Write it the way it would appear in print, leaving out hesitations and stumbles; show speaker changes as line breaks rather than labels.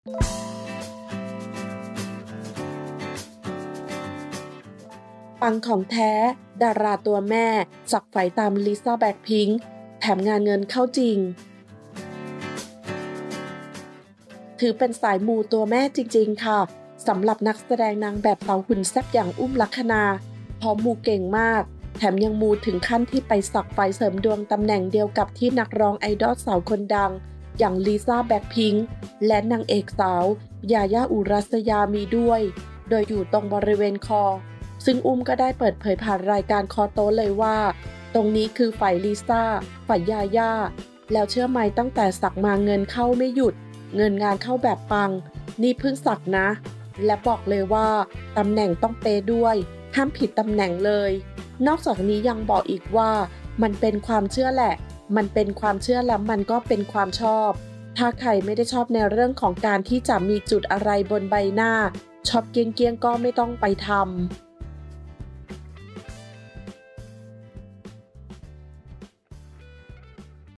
ปังของแท้ดาราตัวแม่สักไฝตามลิซ่าแบล็คพิงค์แถมงานเงินเข้าจริงถือเป็นสายมูตัวแม่จริงๆค่ะสำหรับนักแสดงนางแบบสาวหุ่นแซ่บอย่างอุ้มลักษณาพร้อมมูเก่งมากแถมยังมูถึงขั้นที่ไปสักไฟเสริมดวงตำแหน่งเดียวกับที่นักร้องไอดอลสาวคนดังอย่างลิซ่าแบล็คพิงค์และนางเอกสาวยาย่าอุรัสยามีด้วยโดยอยู่ตรงบริเวณคอซึ่งอุ้มก็ได้เปิดเผยผ่านรายการคอโต้เลยว่าตรงนี้คือฝ่ายลิซ่าฝ่ายยาย่าแล้วเชื่อไหมตั้งแต่สักมาเงินเข้าไม่หยุดเงินงานเข้าแบบปังนี่เพิ่งสักนะและบอกเลยว่าตำแหน่งต้องเป๊ะด้วยห้ามผิดตำแหน่งเลยนอกจากนี้ยังบอกอีกว่ามันเป็นความเชื่อแหละมันเป็นความเชื่อแล้วมันก็เป็นความชอบถ้าใครไม่ได้ชอบในเรื่องของการที่จะมีจุดอะไรบนใบหน้าชอบเกี้ยงๆก็ไม่ต้องไปทำ